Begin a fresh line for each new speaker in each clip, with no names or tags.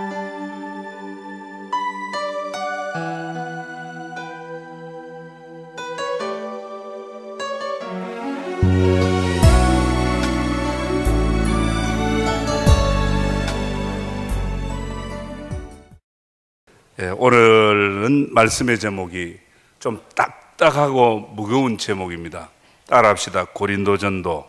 오늘은 말씀의 제목이 좀 딱딱하고 무거운 제목입니다. 따라합시다. 고린도 전도.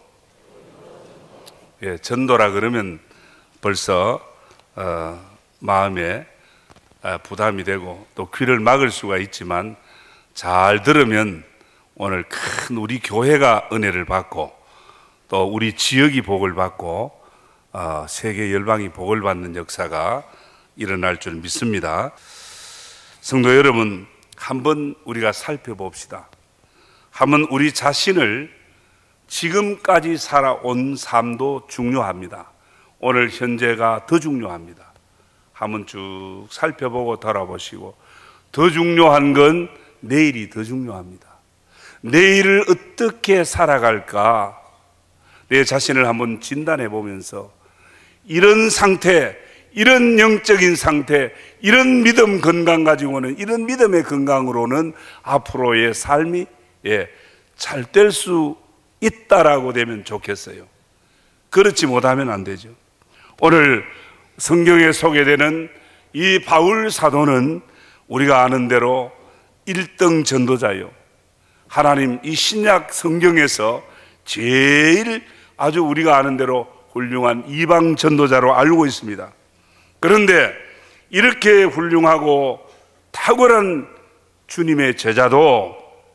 전도라 그러면 벌써 마음에 부담이 되고 또 귀를 막을 수가 있지만, 잘 들으면 오늘 큰 우리 교회가 은혜를 받고 또 우리 지역이 복을 받고 세계 열방이 복을 받는 역사가 일어날 줄 믿습니다. 성도 여러분, 한번 우리가 살펴봅시다. 한번 우리 자신을, 지금까지 살아온 삶도 중요합니다. 오늘 현재가 더 중요합니다. 한번 쭉 살펴보고 돌아보시고, 더 중요한 건 내일이 더 중요합니다. 내일을 어떻게 살아갈까, 내 자신을 한번 진단해 보면서 이런 상태, 이런 영적인 상태, 이런 믿음 건강 가지고는, 이런 믿음의 건강으로는 앞으로의 삶이 잘 될 수 있다라고 되면 좋겠어요. 그렇지 못하면 안 되죠. 오늘 성경에 소개되는 이 바울 사도는 우리가 아는 대로 1등 전도자요, 하나님 이 신약 성경에서 제일 아주 우리가 아는 대로 훌륭한 이방 전도자로 알고 있습니다. 그런데 이렇게 훌륭하고 탁월한 주님의 제자도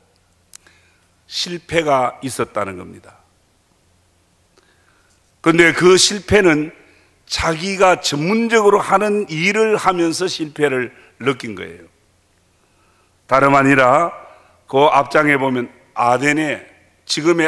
실패가 있었다는 겁니다. 그런데 그 실패는 자기가 전문적으로 하는 일을 하면서 실패를 느낀 거예요. 다름 아니라 그 앞장에 보면 아데네, 지금의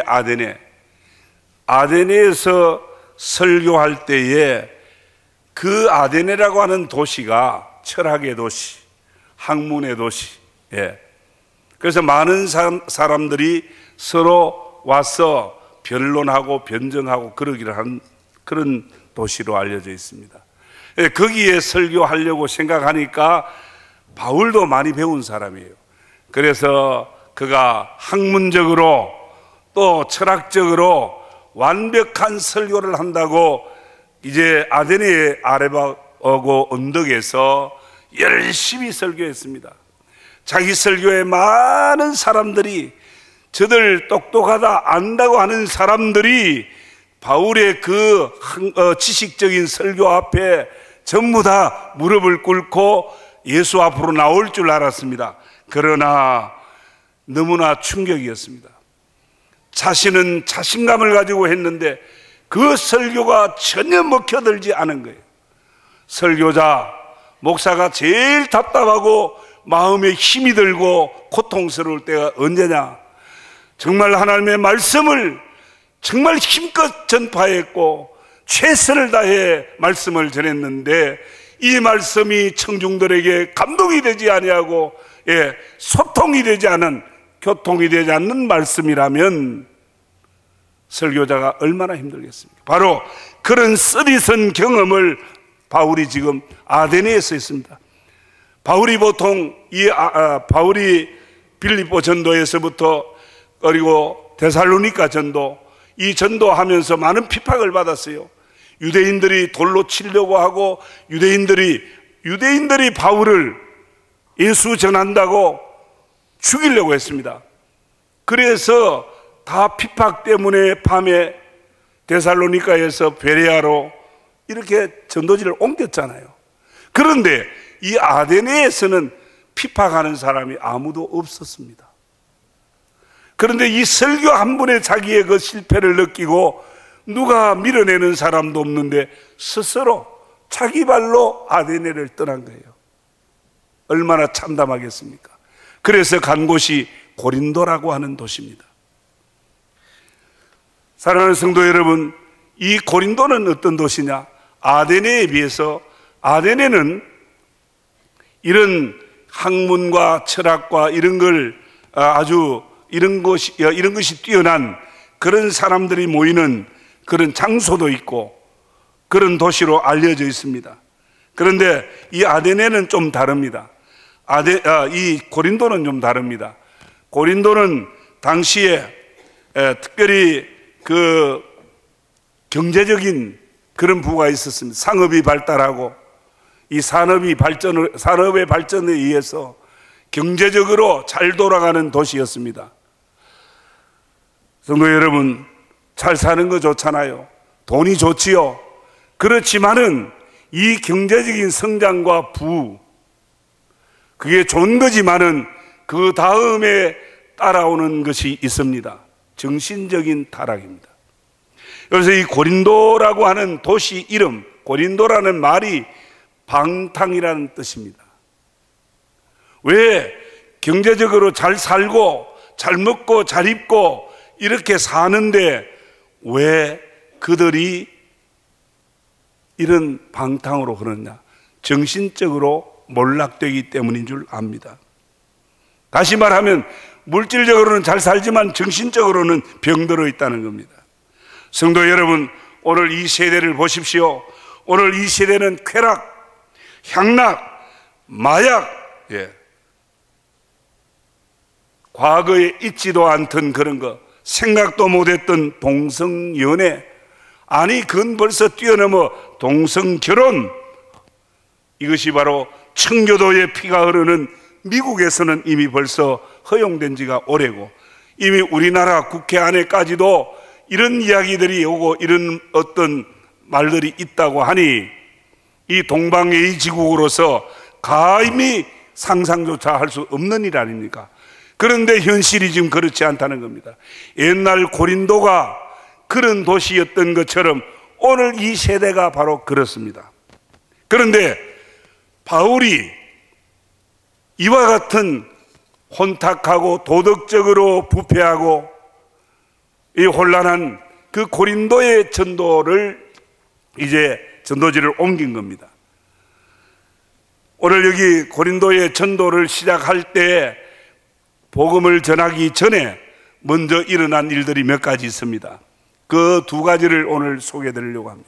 아데네에서 설교할 때에 그 아데네라고 하는 도시가 철학의 도시, 학문의 도시, 그래서 많은 사람들이 서로 와서 변론하고 변정하고 그러기를 한 그런 도시로 알려져 있습니다. 거기에 설교하려고 생각하니까 바울도 많이 배운 사람이에요. 그래서 그가 학문적으로 또 철학적으로 완벽한 설교를 한다고 이제 아데네 아레바고 언덕에서 열심히 설교했습니다. 자기 설교에 많은 사람들이, 저들 똑똑하다 안다고 하는 사람들이 바울의 그 지식적인 설교 앞에 전부 다 무릎을 꿇고 예수 앞으로 나올 줄 알았습니다. 그러나 너무나 충격이었습니다. 자신은 자신감을 가지고 했는데 그 설교가 전혀 먹혀들지 않은 거예요. 설교자, 목사가 제일 답답하고 마음에 힘이 들고 고통스러울 때가 언제냐? 정말 하나님의 말씀을 정말 힘껏 전파했고 최선을 다해 말씀을 전했는데 이 말씀이 청중들에게 감동이 되지 아니하고 소통이 되지 않은, 교통이 되지 않는 말씀이라면 설교자가 얼마나 힘들겠습니까? 바로 그런 쓰디쓴 경험을 바울이 지금 아데네에서 했습니다. 바울이 보통 바울이 빌립보 전도에서부터, 그리고 데살로니가 전도, 이 전도하면서 많은 핍박을 받았어요. 유대인들이 돌로 치려고 하고 유대인들이 바울을 예수 전한다고 죽이려고 했습니다. 그래서 다 핍박 때문에 밤에 데살로니가에서 베레아로 이렇게 전도지를 옮겼잖아요. 그런데 이 아데네에서는 핍박하는 사람이 아무도 없었습니다. 그런데 이 설교 한 번에 자기의 그 실패를 느끼고 누가 밀어내는 사람도 없는데 스스로 자기 발로 아데네를 떠난 거예요. 얼마나 참담하겠습니까? 그래서 간 곳이 고린도라고 하는 도시입니다. 사랑하는 성도 여러분, 이 고린도는 어떤 도시냐? 아데네에 비해서 아데네는 이런 학문과 철학과 이런 걸 이런 것이 뛰어난 그런 사람들이 모이는 그런 장소도 있고 그런 도시로 알려져 있습니다. 그런데 이 아데네는 좀 다릅니다. 이 고린도는 좀 다릅니다. 고린도는 당시에 특별히 그 경제적인 그런 부가 있었습니다. 상업이 발달하고 이 산업의 발전에 의해서 경제적으로 잘 돌아가는 도시였습니다. 성도 여러분, 잘 사는 거 좋잖아요. 돈이 좋지요. 그렇지만은 이 경제적인 성장과 그게 좋은 거지만은 그 다음에 따라오는 것이 있습니다. 정신적인 타락입니다. 그래서 이 고린도라고 하는 도시 이름, 고린도라는 말이 방탕이라는 뜻입니다. 왜 경제적으로 잘 살고 잘 먹고 잘 입고 이렇게 사는데 왜 그들이 이런 방탕으로 그러냐? 정신적으로 몰락되기 때문인 줄 압니다. 다시 말하면 물질적으로는 잘 살지만 정신적으로는 병들어 있다는 겁니다. 성도 여러분, 오늘 이 세대를 보십시오. 오늘 이 세대는 쾌락, 향락, 마약, 과거에 있지도 않던 그런 거, 생각도 못했던 동성연애, 아니 그건 벌써 뛰어넘어 동성결혼, 이것이 바로 청교도의 피가 흐르는 미국에서는 이미 벌써 허용된 지가 오래고, 이미 우리나라 국회 안에까지도 이런 이야기들이 오고 이런 어떤 말들이 있다고 하니 이 동방의 지국으로서 감히 상상조차 할 수 없는 일 아닙니까? 그런데 현실이 지금 그렇지 않다는 겁니다. 옛날 고린도가 그런 도시였던 것처럼 오늘 이 세대가 바로 그렇습니다. 그런데 바울이 이와 같은 혼탁하고 도덕적으로 부패하고 이 혼란한 그 고린도의 전도를 이제 전도지를 옮긴 겁니다. 오늘 여기 고린도의 전도를 시작할 때 복음을 전하기 전에 먼저 일어난 일들이 몇 가지 있습니다. 그 두 가지를 오늘 소개해 드리려고 합니다.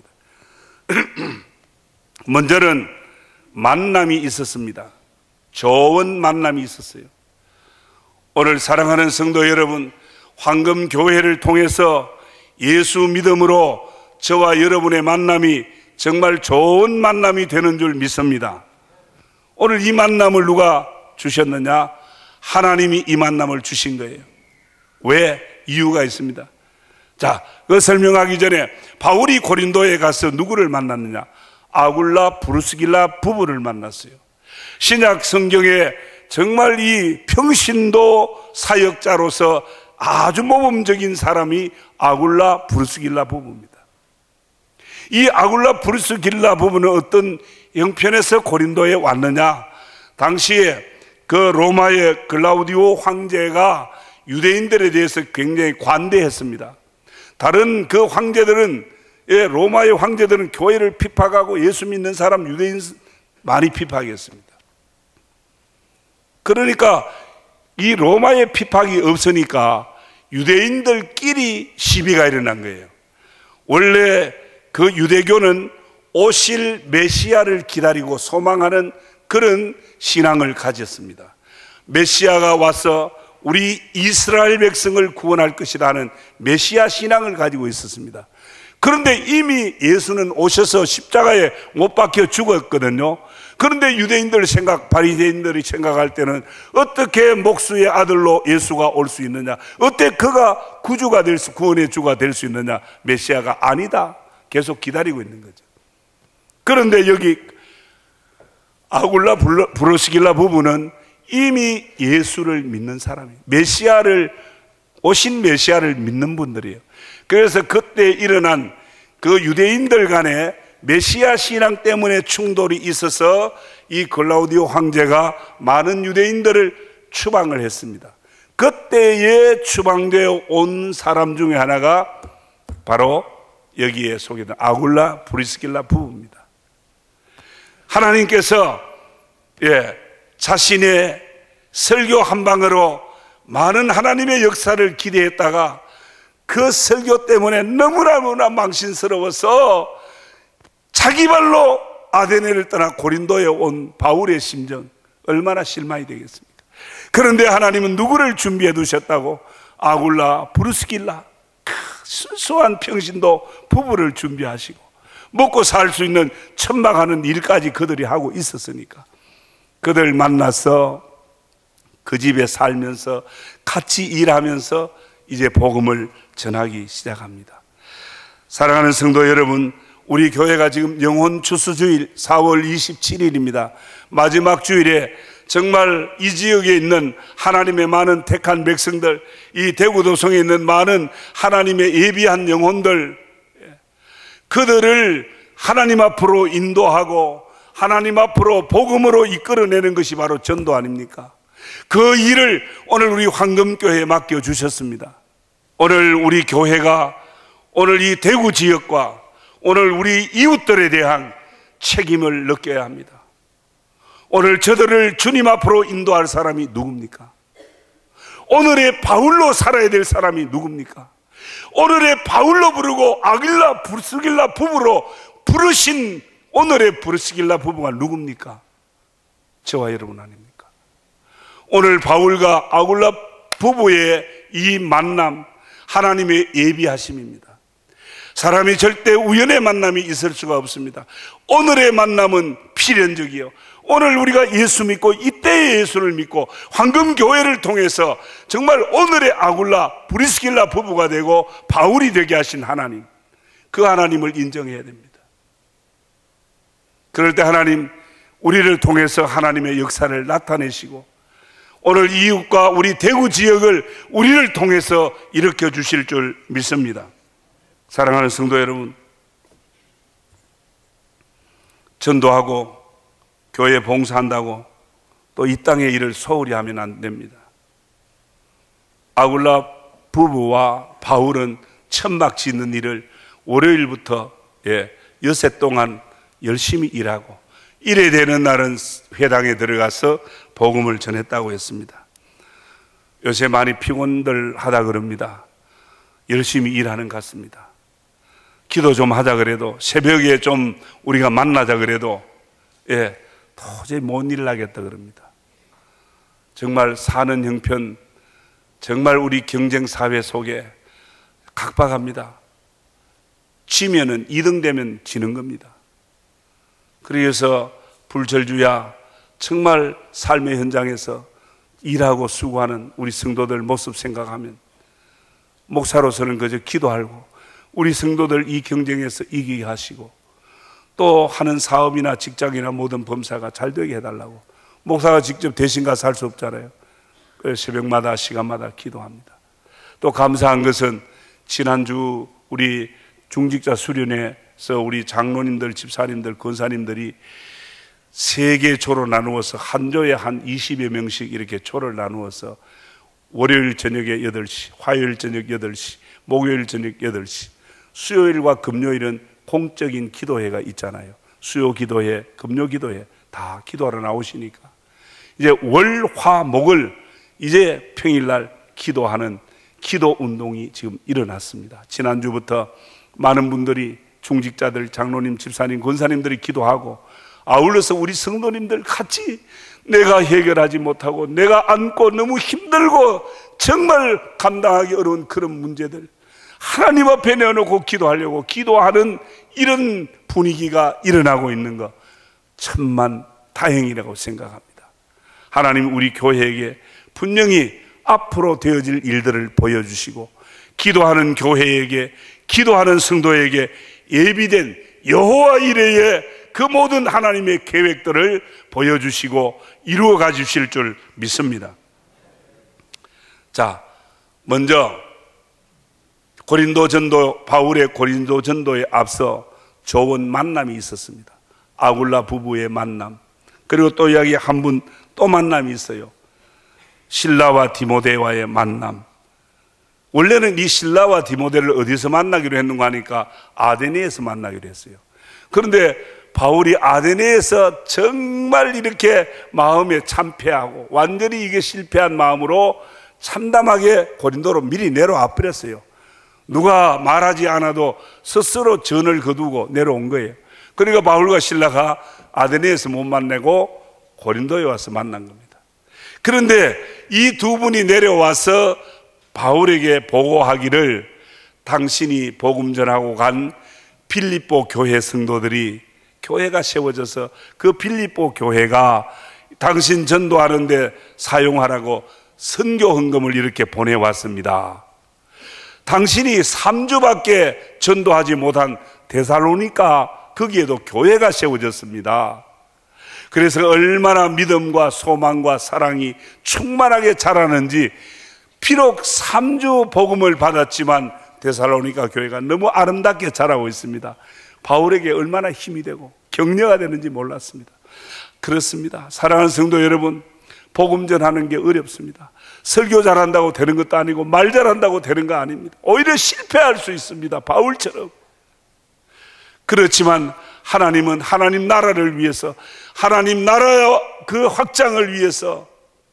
먼저는 만남이 있었습니다. 좋은 만남이 있었어요. 오늘 사랑하는 성도 여러분, 황금교회를 통해서 예수 믿음으로 저와 여러분의 만남이 정말 좋은 만남이 되는 줄 믿습니다. 오늘 이 만남을 누가 주셨느냐? 하나님이 이 만남을 주신 거예요. 왜? 이유가 있습니다. 자, 그 설명하기 전에 바울이 고린도에 가서 누구를 만났느냐? 아굴라 브루스길라 부부를 만났어요. 신약 성경에 정말 이 평신도 사역자로서 아주 모범적인 사람이 아굴라 브루스길라 부부입니다. 이 아굴라 브루스길라 부부는 어떤 형편에서 고린도에 왔느냐? 당시에 그 로마의 글라우디오 황제가 유대인들에 대해서 굉장히 관대했습니다. 다른 그 황제들은, 로마의 황제들은 교회를 핍박하고 예수 믿는 사람 유대인 많이 핍박했습니다. 그러니까 이 로마의 핍박이 없으니까 유대인들끼리 시비가 일어난 거예요. 원래 그 유대교는 오실 메시아를 기다리고 소망하는 그런 신앙을 가졌습니다. 메시아가 와서 우리 이스라엘 백성을 구원할 것이라는 메시아 신앙을 가지고 있었습니다. 그런데 이미 예수는 오셔서 십자가에 못 박혀 죽었거든요. 그런데 바리새인들이 생각할 때는 어떻게 목수의 아들로 예수가 올 수 있느냐? 어떻게 그가 구원의 주가 될 수 있느냐? 메시아가 아니다. 계속 기다리고 있는 거죠. 그런데 여기 아굴라 브루스길라 부부는 이미 예수를 믿는 사람이에요. 오신 메시아를 믿는 분들이에요. 그래서 그때 일어난 그 유대인들 간에 메시아 신앙 때문에 충돌이 있어서 이 글라우디오 황제가 많은 유대인들을 추방을 했습니다. 그때에 추방되어 온 사람 중에 하나가 바로 여기에 소개된 아굴라 브루스길라 부부입니다. 하나님께서 자신의 설교 한 방으로 많은 하나님의 역사를 기대했다가 그 설교 때문에 너무나 망신스러워서 자기 발로 아데네를 떠나 고린도에 온 바울의 심정 얼마나 실망이 되겠습니까? 그런데 하나님은 누구를 준비해 두셨다고? 아굴라, 브루스길라, 순수한 평신도 부부를 준비하시고 먹고 살 수 있는 천막하는 일까지 그들이 하고 있었으니까 그들 만나서 그 집에 살면서 같이 일하면서 이제 복음을 전하기 시작합니다. 사랑하는 성도 여러분, 우리 교회가 지금 영혼 추수주일 4월 27일입니다. 마지막 주일에 정말 이 지역에 있는 하나님의 많은 택한 백성들, 이 대구도성에 있는 많은 하나님의 예비한 영혼들, 그들을 하나님 앞으로 인도하고 하나님 앞으로 복음으로 이끌어내는 것이 바로 전도 아닙니까? 그 일을 오늘 우리 황금교회에 맡겨주셨습니다. 오늘 우리 교회가 오늘 이 대구 지역과 오늘 우리 이웃들에 대한 책임을 느껴야 합니다. 오늘 저들을 주님 앞으로 인도할 사람이 누굽니까? 오늘의 바울로 살아야 될 사람이 누굽니까? 오늘의 바울로 부르고 아길라, 브루스길라 부부로 부르신 오늘의 브루스길라 부부가 누굽니까? 저와 여러분 아닙니까? 오늘 바울과 아굴라 부부의 이 만남, 하나님의 예비하심입니다. 사람이 절대 우연의 만남이 있을 수가 없습니다. 오늘의 만남은 필연적이요, 오늘 우리가 예수 믿고 이때의 예수를 믿고 황금교회를 통해서 정말 오늘의 아굴라, 브리스길라 부부가 되고 바울이 되게 하신 하나님, 그 하나님을 인정해야 됩니다. 그럴 때 하나님, 우리를 통해서 하나님의 역사를 나타내시고 오늘 이웃과 우리 대구 지역을 우리를 통해서 일으켜 주실 줄 믿습니다. 사랑하는 성도 여러분, 전도하고 교회 봉사한다고 또 이 땅의 일을 소홀히 하면 안 됩니다. 아굴라 부부와 바울은 천막 짓는 일을 월요일부터 엿새 동안 열심히 일하고 일에 되는 날은 회당에 들어가서 복음을 전했다고 했습니다. 요새 많이 피곤들 하다 그럽니다. 열심히 일하는 것 같습니다. 기도 좀 하자 그래도, 새벽에 좀 우리가 만나자 그래도 도저히 못 일하겠다 그럽니다. 정말 사는 형편, 정말 우리 경쟁사회 속에 각박합니다. 지면은 2등 되면 지는 겁니다. 그래서 불철주야 정말 삶의 현장에서 일하고 수고하는 우리 성도들 모습 생각하면 목사로서는 그저 기도하고 우리 성도들 이 경쟁에서 이기게 하시고 또 하는 사업이나 직장이나 모든 범사가 잘 되게 해달라고, 목사가 직접 대신 가서 할 수 없잖아요. 그래서 새벽마다 시간마다 기도합니다. 또 감사한 것은 지난주 우리 중직자 수련회에서 우리 장로님들, 집사님들, 권사님들이 3개 조로 나누어서 한 조에 한 20여 명씩 이렇게 조를 나누어서 월요일 저녁에 8시, 화요일 저녁 8시, 목요일 저녁 8시, 수요일과 금요일은 공적인 기도회가 있잖아요. 수요 기도회, 금요 기도회 다 기도하러 나오시니까 이제 월, 화, 목을 이제 평일날 기도하는 기도 운동이 지금 일어났습니다. 지난주부터 많은 분들이 중직자들, 장로님, 집사님, 권사님들이 기도하고 아울러서 우리 성도님들 같이 내가 해결하지 못하고 내가 안고 너무 힘들고 정말 감당하기 어려운 그런 문제들 하나님 앞에 내어놓고 기도하려고 기도하는 이런 분위기가 일어나고 있는 거 천만 다행이라고 생각합니다. 하나님 우리 교회에게 분명히 앞으로 되어질 일들을 보여주시고 기도하는 교회에게, 기도하는 성도에게 예비된 여호와 이레의 그 모든 하나님의 계획들을 보여주시고 이루어 가주실 줄 믿습니다. 자, 먼저 고린도 전도, 바울의 고린도 전도에 앞서 좋은 만남이 있었습니다. 아굴라 부부의 만남, 그리고 또 여기 한 분 또 만남이 있어요. 실라와 디모데와의 만남. 원래는 이 실라와 디모데를 어디서 만나기로 했는가 하니까 아데네에서 만나기로 했어요. 그런데 바울이 아데네에서 정말 이렇게 마음에 참패하고 완전히 이게 실패한 마음으로 참담하게 고린도로 미리 내려와 버렸어요. 누가 말하지 않아도 스스로 전을 거두고 내려온 거예요. 그러니까 바울과 실라가 아데네에서 못 만나고 고린도에 와서 만난 겁니다. 그런데 이 두 분이 내려와서 바울에게 보고하기를 당신이 복음 전하고 간 빌립보 교회 성도들이 교회가 세워져서 그 빌립보 교회가 당신 전도하는데 사용하라고 선교 헌금을 이렇게 보내왔습니다. 당신이 3주밖에 전도하지 못한 데살로니가 거기에도 교회가 세워졌습니다. 그래서 얼마나 믿음과 소망과 사랑이 충만하게 자라는지, 비록 3주 복음을 받았지만 데살로니가 교회가 너무 아름답게 자라고 있습니다. 바울에게 얼마나 힘이 되고 격려가 되는지 몰랐습니다. 그렇습니다. 사랑하는 성도 여러분, 복음 전하는 게 어렵습니다. 설교 잘한다고 되는 것도 아니고 말 잘한다고 되는 거 아닙니다. 오히려 실패할 수 있습니다. 바울처럼. 그렇지만 하나님은 하나님 나라를 위해서, 하나님 나라의 그 확장을 위해서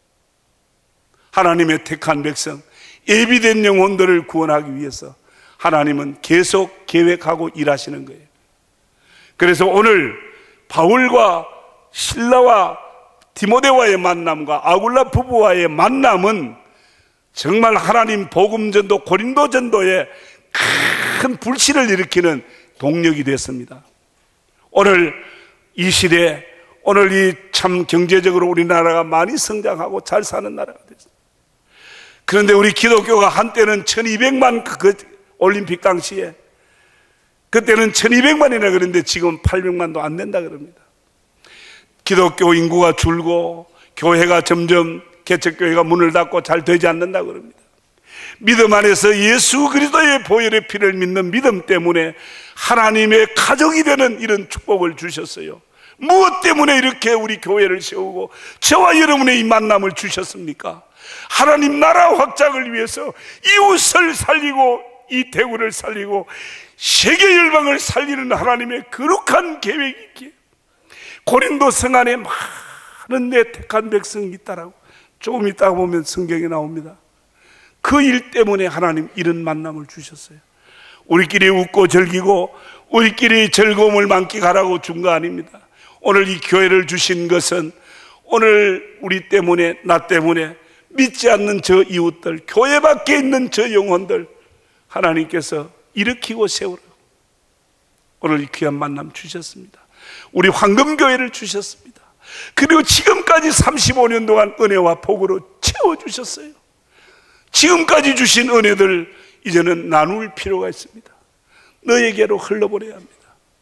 하나님의 택한 백성, 예비된 영혼들을 구원하기 위해서 하나님은 계속 계획하고 일하시는 거예요. 그래서 오늘 바울과 실라와 디모데와의 만남과 아굴라 부부와의 만남은 정말 하나님 복음전도, 고린도 전도에 큰 불씨를 일으키는 동력이 됐습니다. 오늘 이 시대에, 오늘 이 참 경제적으로 우리나라가 많이 성장하고 잘 사는 나라가 됐습니다. 그런데 우리 기독교가 한때는 1200만, 그 올림픽 당시에 그때는 1200만이나 그랬는데 지금 800만도 안 된다 그럽니다. 기독교 인구가 줄고 교회가 점점, 개척교회가 문을 닫고 잘 되지 않는다 그럽니다. 믿음 안에서 예수 그리스도의 보혈의 피를 믿는 믿음 때문에 하나님의 가족이 되는 이런 축복을 주셨어요. 무엇 때문에 이렇게 우리 교회를 세우고 저와 여러분의 이 만남을 주셨습니까? 하나님 나라 확장을 위해서 이웃을 살리고 이 대구를 살리고 세계 열방을 살리는 하나님의 거룩한 계획이 있기에 고린도 성 안에 많은 내 택한 백성이 있다라고 조금 있다가 보면 성경에 나옵니다. 그 일 때문에 하나님 이런 만남을 주셨어요. 우리끼리 웃고 즐기고 우리끼리 즐거움을 만끽하라고 준 거 아닙니다. 오늘 이 교회를 주신 것은 오늘 우리 때문에, 나 때문에 믿지 않는 저 이웃들, 교회 밖에 있는 저 영혼들 하나님께서 일으키고 세우라고 오늘 이 귀한 만남 주셨습니다. 우리 황금교회를 주셨습니다. 그리고 지금까지 35년 동안 은혜와 복으로 채워주셨어요. 지금까지 주신 은혜들 이제는 나눌 필요가 있습니다. 너에게로 흘러보내야 합니다.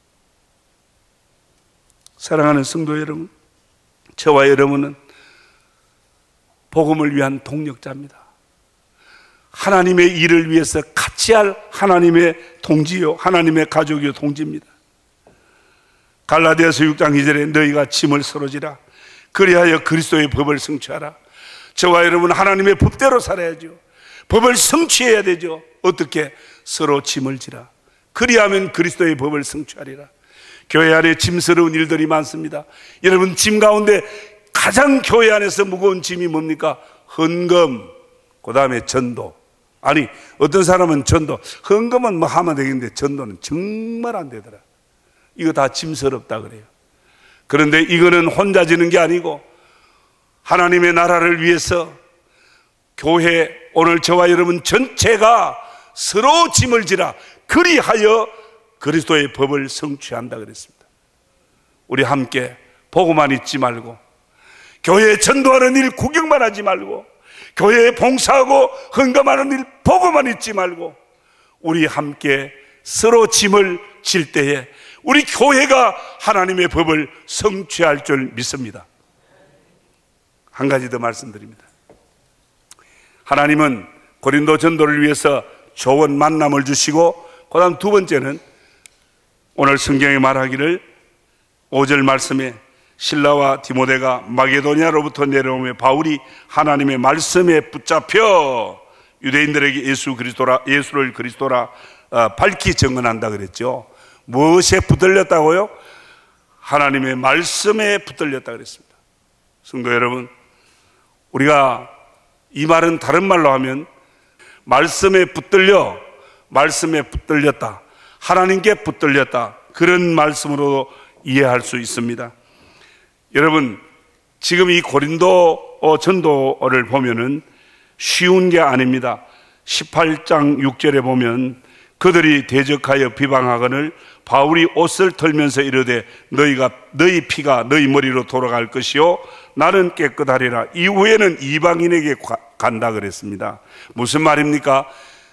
사랑하는 성도 여러분, 저와 여러분은 복음을 위한 동력자입니다. 하나님의 일을 위해서 같이 할 하나님의 동지요, 하나님의 가족이요, 동지입니다. 갈라디아서 6장 2절에 너희가 짐을 서로 지라 그리하여 그리스도의 법을 성취하라. 저와 여러분 하나님의 법대로 살아야죠. 법을 성취해야 되죠. 어떻게? 서로 짐을 지라. 그리하면 그리스도의 법을 성취하리라. 교회 안에 짐스러운 일들이 많습니다. 여러분, 짐 가운데 가장 교회 안에서 무거운 짐이 뭡니까? 헌금, 그 다음에 전도. 아니, 어떤 사람은 전도, 헌금은 뭐 하면 되겠는데 전도는 정말 안 되더라. 이거 다 짐스럽다 그래요. 그런데 이거는 혼자 지는 게 아니고 하나님의 나라를 위해서 교회, 오늘 저와 여러분 전체가 서로 짐을 지라 그리하여 그리스도의 법을 성취한다 그랬습니다. 우리 함께 보고만 있지 말고, 교회에 전도하는 일 구경만 하지 말고, 교회에 봉사하고 헌금하는 일 보고만 있지 말고, 우리 함께 서로 짐을 질 때에 우리 교회가 하나님의 법을 성취할 줄 믿습니다. 한 가지 더 말씀드립니다. 하나님은 고린도 전도를 위해서 좋은 만남을 주시고, 그 다음 두 번째는 오늘 성경에 말하기를 5절 말씀에 실라와 디모데가 마게도니아로부터 내려오며 바울이 하나님의 말씀에 붙잡혀 유대인들에게 예수를 그리스도라 밝히 증언한다 그랬죠. 무엇에 붙들렸다고요? 하나님의 말씀에 붙들렸다 그랬습니다. 성도 여러분, 우리가 이 말은 다른 말로 하면 말씀에 붙들려, 말씀에 붙들렸다, 하나님께 붙들렸다, 그런 말씀으로 이해할 수 있습니다. 여러분, 지금 이 고린도 전도를 보면은 쉬운 게 아닙니다. 18장 6절에 보면 그들이 대적하여 비방하거늘 바울이 옷을 털면서 이르되 너희 피가 너희 머리로 돌아갈 것이요 나는 깨끗하리라. 이후에는 이방인에게 간다 그랬습니다. 무슨 말입니까?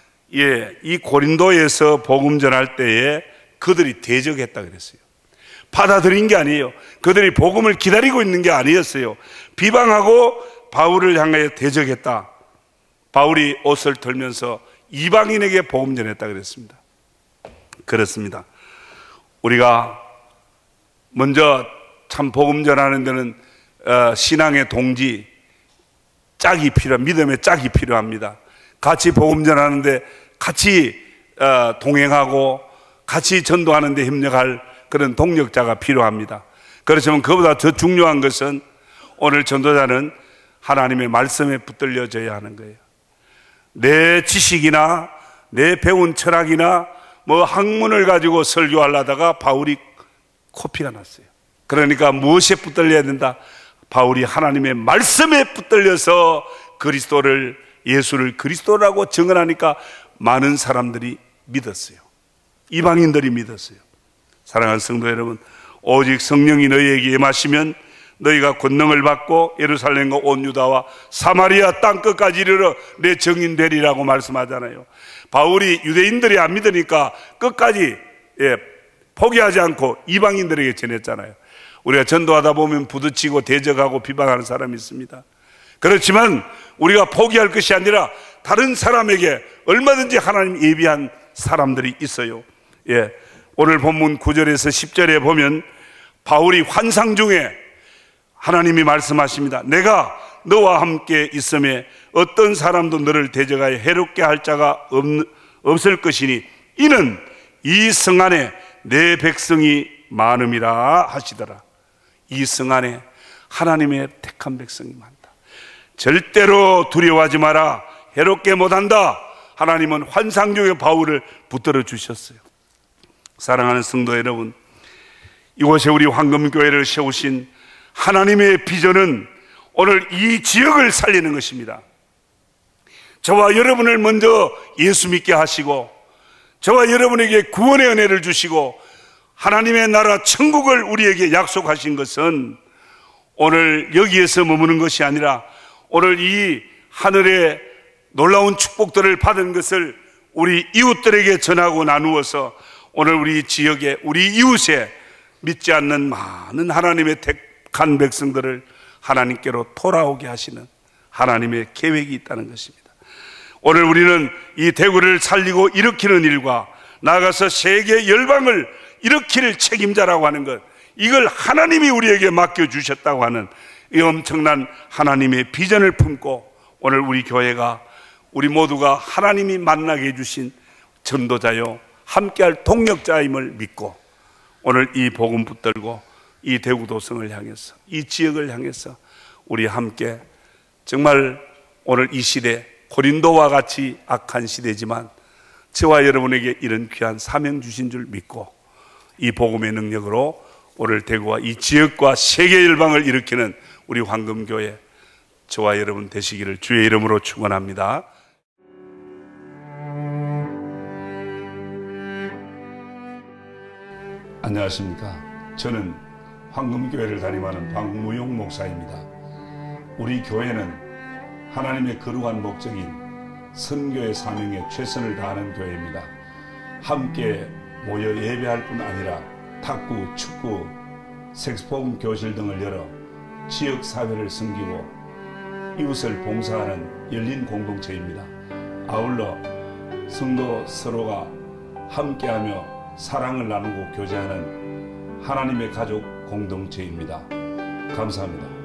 이 고린도에서 복음 전할 때에 그들이 대적했다 그랬어요. 받아들인 게 아니에요. 그들이 복음을 기다리고 있는 게 아니었어요. 비방하고 바울을 향하여 대적했다. 바울이 옷을 털면서 이방인에게 복음 전했다 그랬습니다. 그렇습니다. 우리가 먼저 참 복음 전하는 데는 신앙의 동지, 짝이 믿음의 짝이 필요합니다. 같이 복음 전하는데 같이 동행하고 같이 전도하는 데 협력할 그런 동력자가 필요합니다. 그렇지만 그보다 더 중요한 것은 오늘 전도자는 하나님의 말씀에 붙들려져야 하는 거예요. 내 지식이나 내 배운 철학이나 학문을 가지고 설교하려다가 바울이 코피가 났어요. 그러니까 무엇에 붙들려야 된다? 바울이 하나님의 말씀에 붙들려서 예수를 그리스도라고 증언하니까 많은 사람들이 믿었어요. 이방인들이 믿었어요. 사랑하는 성도 여러분, 오직 성령이 너희에게 임하시면 너희가 권능을 받고 예루살렘과 온 유다와 사마리아 땅끝까지 이르러 내 증인 되리라고 말씀하잖아요. 바울이 유대인들이 안 믿으니까 끝까지 포기하지 않고 이방인들에게 전했잖아요. 우리가 전도하다 보면 부딪히고 대적하고 비방하는 사람이 있습니다. 그렇지만 우리가 포기할 것이 아니라 다른 사람에게 얼마든지 하나님 예비한 사람들이 있어요. 오늘 본문 9절에서 10절에 보면 바울이 환상 중에 하나님이 말씀하십니다. 내가 너와 함께 있음에 어떤 사람도 너를 대적하여 해롭게 할 자가 없을 것이니 이는 이 성 안에 내 백성이 많음이라 하시더라. 이 성 안에 하나님의 택한 백성이 많다. 절대로 두려워하지 마라. 해롭게 못한다. 하나님은 환상 중에 바울을 붙들어 주셨어요. 사랑하는 성도 여러분, 이곳에 우리 황금교회를 세우신 하나님의 비전은 오늘 이 지역을 살리는 것입니다. 저와 여러분을 먼저 예수 믿게 하시고 저와 여러분에게 구원의 은혜를 주시고 하나님의 나라 천국을 우리에게 약속하신 것은 오늘 여기에서 머무는 것이 아니라 오늘 이 하늘의 놀라운 축복들을 받은 것을 우리 이웃들에게 전하고 나누어서 오늘 우리 지역에 우리 이웃에 믿지 않는 많은 하나님의 택한 백성들을 하나님께로 돌아오게 하시는 하나님의 계획이 있다는 것입니다. 오늘 우리는 이 대구를 살리고 일으키는 일과 나아가서 세계 열방을 일으킬 책임자라고 하는 것, 이걸 하나님이 우리에게 맡겨주셨다고 하는 이 엄청난 하나님의 비전을 품고 오늘 우리 교회가 우리 모두가 하나님이 만나게 해주신 전도자요 함께할 동력자임을 믿고 오늘 이 복음 붙들고 이 대구도성을 향해서 이 지역을 향해서 우리 함께 정말 오늘 이 시대 고린도와 같이 악한 시대지만 저와 여러분에게 이런 귀한 사명 주신 줄 믿고 이 복음의 능력으로 오늘 대구와 이 지역과 세계 열방을 일으키는 우리 황금교회 저와 여러분 되시기를 주의 이름으로 축원합니다. 안녕하십니까. 저는 황금교회를 담임하는 박무용 목사입니다. 우리 교회는 하나님의 거룩한 목적인 선교의 사명에 최선을 다하는 교회입니다. 함께 모여 예배할 뿐 아니라 탁구, 축구, 색소폰 교실 등을 열어 지역 사회를 섬기고 이웃을 봉사하는 열린 공동체입니다. 아울러 성도 서로가 함께하며 사랑을 나누고 교제하는 하나님의 가족 공동체입니다. 감사합니다.